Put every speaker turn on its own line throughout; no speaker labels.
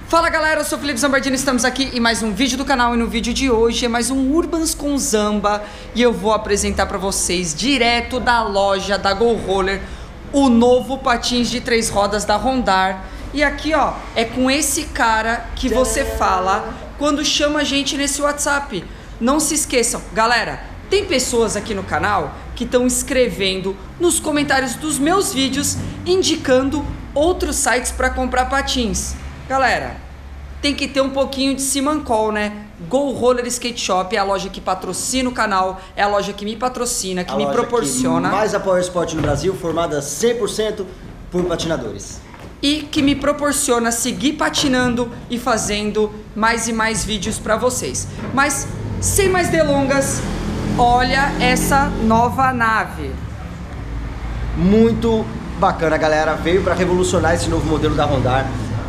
Fala galera, eu sou o Felipe Zambardini, estamos aqui em mais um vídeo do canal e no vídeo de hoje é mais um Urbans com Zamba e eu vou apresentar pra vocês direto da loja da Go Roller o novo patins de 3 rodas da Rondar. E aqui ó, é com esse cara que você fala quando chama a gente nesse WhatsApp. Não se esqueçam, galera, tem pessoas aqui no canal que estão escrevendo nos comentários dos meus vídeos indicando outros sites para comprar patins. Galera, tem que ter um pouquinho de simancol, né? Go Roller Skate Shop é a loja que patrocina o canal, é a loja que me patrocina, que me proporciona.
Que mais apoia o esporte no Brasil, formada 100% por patinadores.
E que me proporciona seguir patinando e fazendo mais e mais vídeos para vocês. Mas, sem mais delongas, olha essa nova nave.
Muito bacana, galera. Veio para revolucionar esse novo modelo da Rondar.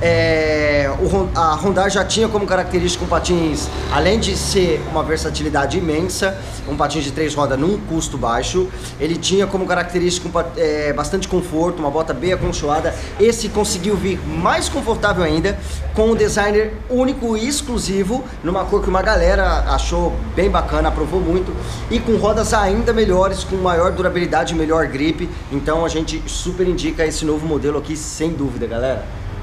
A Rondar já tinha como característica um patins, além de ser uma versatilidade imensa, um patins de 3 rodas num custo baixo, ele tinha como característica bastante conforto, uma bota bem aconchoada. Esse conseguiu vir mais confortável ainda, com um designer único e exclusivo, numa cor que uma galera achou bem bacana, aprovou muito, e com rodas ainda melhores, com maior durabilidade e melhor grip. Então a gente super indica esse novo modelo aqui, sem dúvida, galera.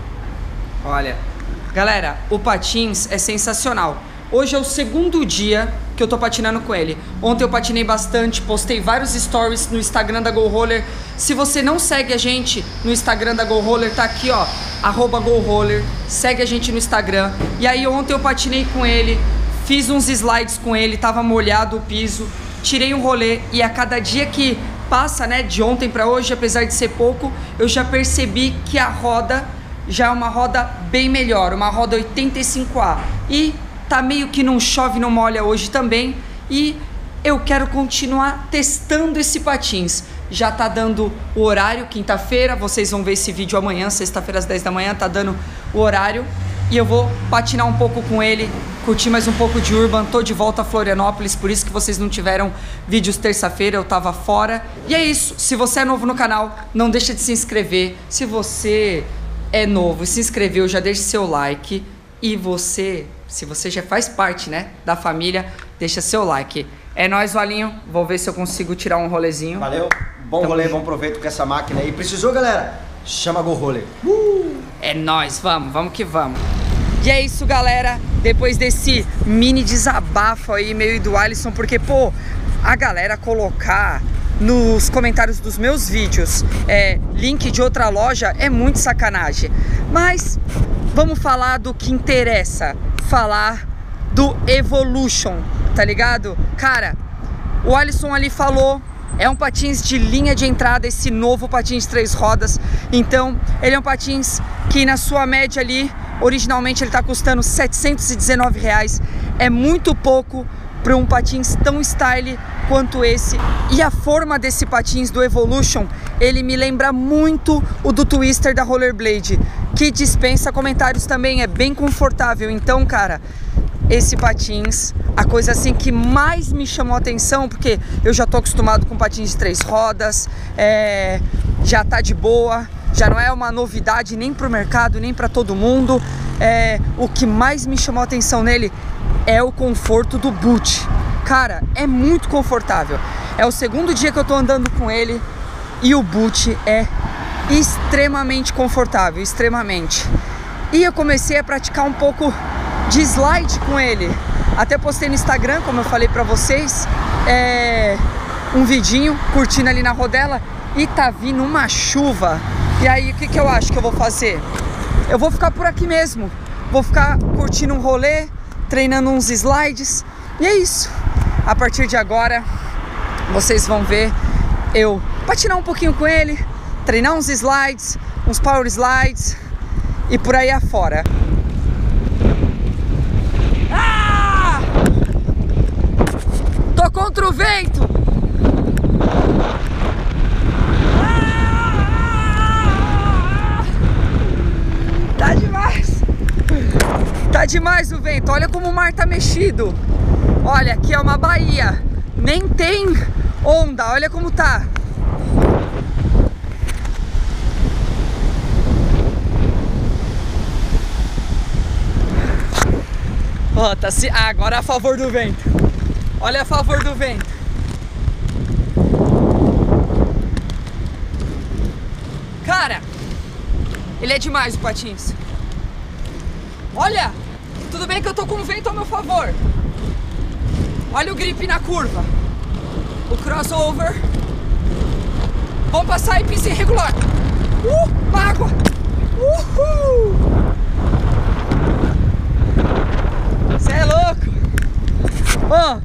Olha, galera, o patins é sensacional. Hoje é o segundo dia que eu tô patinando com ele. Ontem eu patinei bastante, postei vários stories no Instagram da Go Roller. Se você não segue a gente no Instagram da Go Roller, tá aqui ó, @GoRoller, segue a gente no Instagram. E aí ontem eu patinei com ele, fiz uns slides com ele, tava molhado o piso, tirei um rolê e a cada dia que passa, né, de ontem pra hoje, apesar de ser pouco, eu já percebi que a roda já é uma roda bem melhor, uma roda 85A. E tá meio que não chove, não molha hoje também. E eu quero continuar testando esse patins. Já tá dando o horário, quinta-feira, vocês vão ver esse vídeo amanhã, sexta-feira às 10 da manhã, tá dando o horário. E eu vou patinar um pouco com ele, curtir mais um pouco de Urban. Tô de volta a Florianópolis, por isso que vocês não tiveram vídeos terça-feira, eu tava fora. E é isso, se você é novo no canal, não deixa de se inscrever. Se você é novo, se inscreveu, já deixa seu like. E você, se você já faz parte, né, da família, deixa seu like. É nóis, Valinho. Vou ver se eu consigo tirar um rolezinho.
Valeu, bom rolê, bom proveito com essa máquina aí. Precisou, galera? Chama a Go Roller.
É nóis, vamos que vamos. E é isso, galera. Depois desse mini desabafo aí, meio do Alisson, porque, pô, a galera colocar nos comentários dos meus vídeos link de outra loja é muito sacanagem. Mas vamos falar do que interessa, falar do Evolution, tá ligado? Cara, o Alisson ali falou, é um patins de linha de entrada, esse novo patins de 3 rodas. Então ele é um patins que na sua média ali, originalmente ele tá custando R$719. É muito pouco para um patins tão style quanto esse. E a forma desse patins do Evolution, ele me lembra muito o do Twister da Rollerblade, que dispensa comentários também, é bem confortável. Então, cara, esse patins, a coisa assim que mais me chamou a atenção, porque eu já tô acostumado com patins de 3 rodas, já tá de boa, já não é uma novidade nem pro mercado, nem para todo mundo. O que mais me chamou a atenção nele é o conforto do boot. Cara, é muito confortável. É o segundo dia que eu tô andando com ele e o boot é extremamente confortável, extremamente. E eu comecei a praticar um pouco de slide com ele. Até postei no Instagram, como eu falei pra vocês, um vidinho curtindo ali na rodela e tá vindo uma chuva. E aí, o que eu acho que eu vou fazer? Eu vou ficar por aqui mesmo. Vou ficar curtindo um rolê, treinando uns slides. E é isso. A partir de agora, vocês vão ver eu patinar um pouquinho com ele, treinar uns slides, uns power slides e por aí afora. Ah! Tô contra o vento! Ah! Tá demais! Tá demais o vento, olha como o mar tá mexido. Olha, aqui é uma baía, nem tem onda, olha como tá. Ó, tá se... Ah, agora é a favor do vento. Olha a favor do vento. Cara, ele é demais o patins. Olha, tudo bem que eu tô com o vento ao meu favor. Olha o grip na curva. O crossover. Vamos passar em pista irregular. Água. Uhul. Cê é louco. Ó,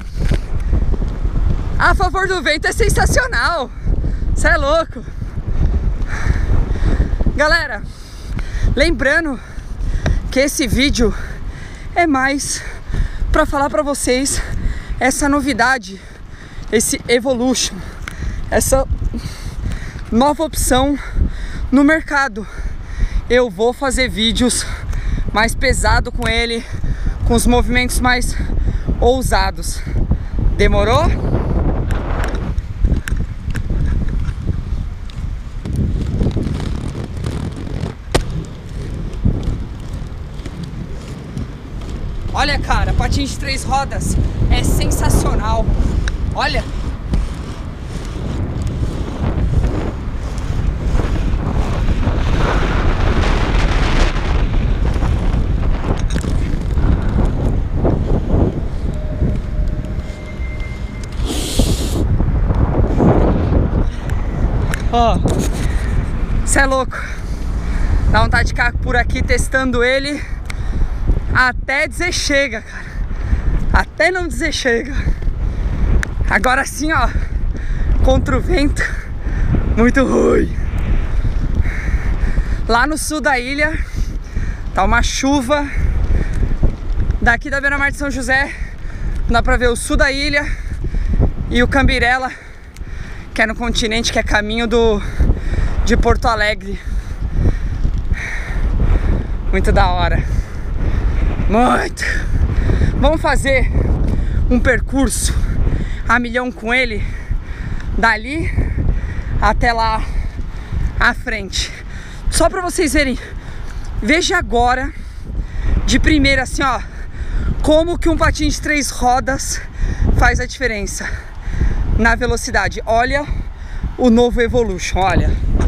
a favor do vento é sensacional. Cê é louco. Galera, lembrando que esse vídeo é mais pra falar pra vocês essa novidade, esse Evolution, essa nova opção no mercado. Eu vou fazer vídeos mais pesados com ele, com os movimentos mais ousados. Demorou? Olha, cara, patins de 3 rodas é sensacional. Olha. Ó, cê é louco. Dá vontade de ficar por aqui testando ele até dizer chega, cara. Até não dizer chega. Agora sim, ó, contra o vento, muito ruim. Lá no sul da ilha tá uma chuva. Daqui da beira-mar de São José dá pra ver o sul da ilha e o Cambirela, que é no continente, que é caminho de Porto Alegre. Muito da hora. Muito. Vamos fazer um percurso a milhão com ele, dali até lá à frente. Só pra vocês verem. Veja agora, de primeira assim, ó, como que um patins de 3 rodas faz a diferença na velocidade. Olha o novo Evolution, olha.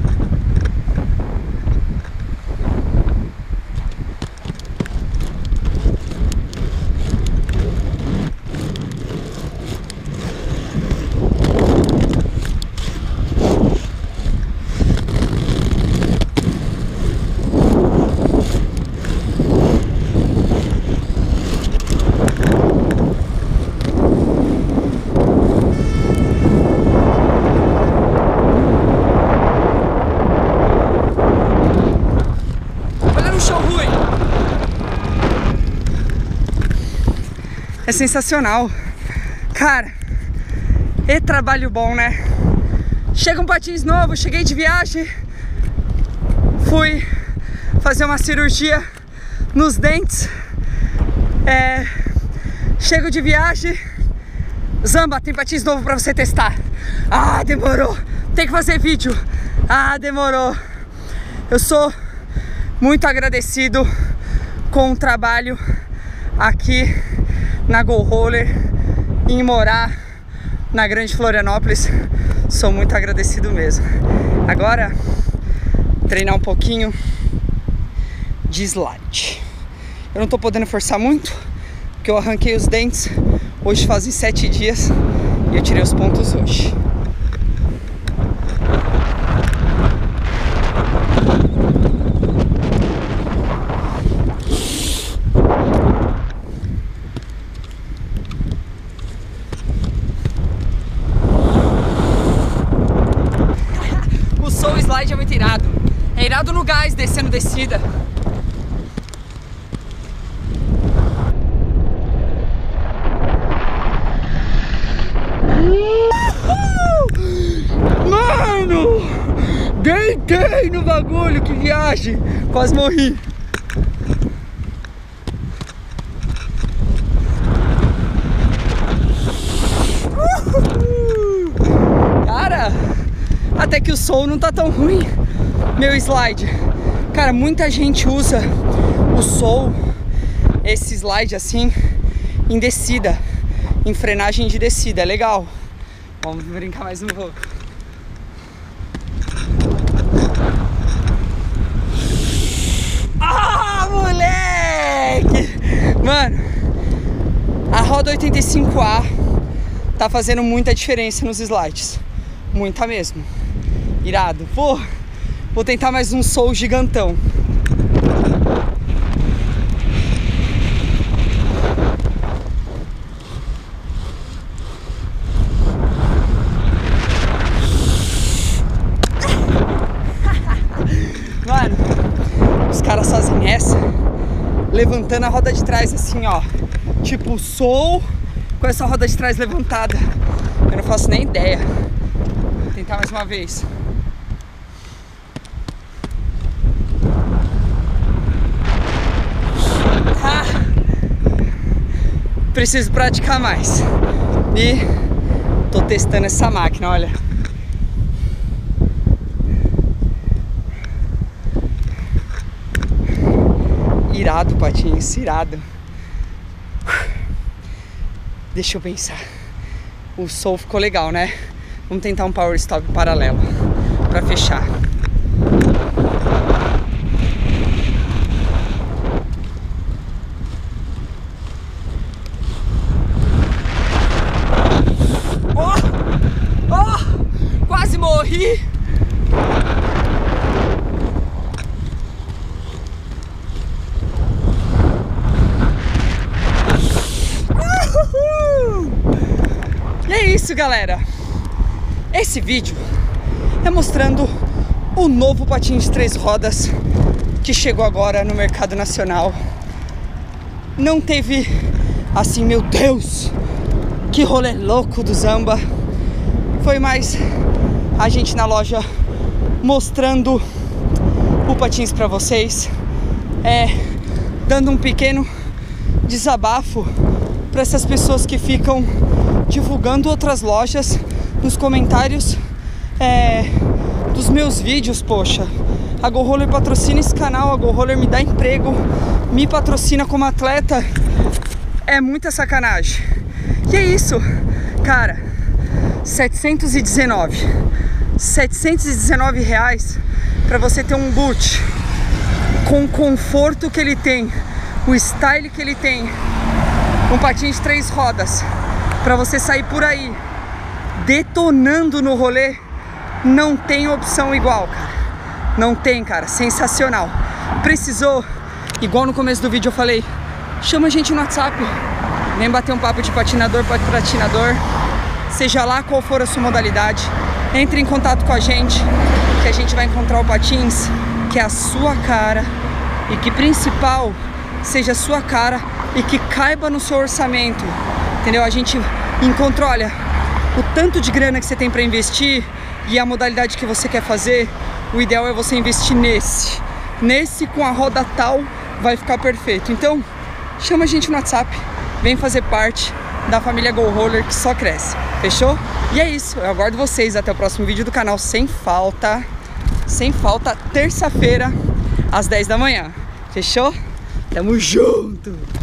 É sensacional. Cara, e trabalho bom, né? Chega um patins novo, cheguei de viagem, fui fazer uma cirurgia nos dentes, chego de viagem, Zamba, tem patins novo pra você testar. Ah, demorou, tem que fazer vídeo. Ah, demorou. Eu sou muito agradecido com o trabalho aqui na Go Roller, em morar na Grande Florianópolis. Sou muito agradecido mesmo. Agora, treinar um pouquinho de slide. Eu não tô podendo forçar muito, porque eu arranquei os dentes. Hoje fazem 7 dias e eu tirei os pontos hoje. O slide é muito irado. É irado no gás, descendo descida. Mano! Deitei no bagulho, que viagem! Quase morri. Cara, até que o som não tá tão ruim, meu slide. Cara, muita gente usa o Soul esse slide assim em descida, em frenagem de descida, é legal. Vamos brincar mais um pouco. Ah, moleque! Mano, a roda 85A tá fazendo muita diferença nos slides. Muita mesmo. Irado. Pô, vou tentar mais um soul gigantão. Mano, os caras fazem essa levantando a roda de trás assim, ó. Tipo, soul com essa roda de trás levantada. Eu não faço nem ideia. Vou tentar mais uma vez. Ah, preciso praticar mais. E tô testando essa máquina, olha. Irado, patins, irado. Deixa eu pensar. O soul ficou legal, né? Vamos tentar um power stop paralelo pra fechar. Oh! Quase morri! E é isso, galera. Esse vídeo é mostrando o novo patins de 3 rodas que chegou agora no mercado nacional. Não teve assim, meu Deus, que rolê louco do Zamba. Foi mais a gente na loja mostrando o patins pra vocês, dando um pequeno desabafo para essas pessoas que ficam divulgando outras lojas nos comentários dos meus vídeos. Poxa, a Go Roller patrocina esse canal, a Go Roller me dá emprego, me patrocina como atleta. É muita sacanagem. E é isso, cara. 719 reais para você ter um boot com o conforto que ele tem, o style que ele tem, um patins de 3 rodas, para você sair por aí detonando no rolê. Não tem opção igual, cara. Não tem, cara. Sensacional. Precisou, igual no começo do vídeo eu falei, chama a gente no WhatsApp, vem bater um papo de patinador para patinador, seja lá qual for a sua modalidade. Entre em contato com a gente, que a gente vai encontrar o patins que é a sua cara e que, principal, seja a sua cara e que caiba no seu orçamento, entendeu? A gente encontra, olha, o tanto de grana que você tem para investir e a modalidade que você quer fazer. O ideal é você investir nesse com a roda tal, vai ficar perfeito. Então chama a gente no WhatsApp, vem fazer parte da família Go Roller, que só cresce. Fechou? E é isso, eu aguardo vocês até o próximo vídeo do canal, sem falta, terça-feira às 10 da manhã. Fechou? Tamo junto!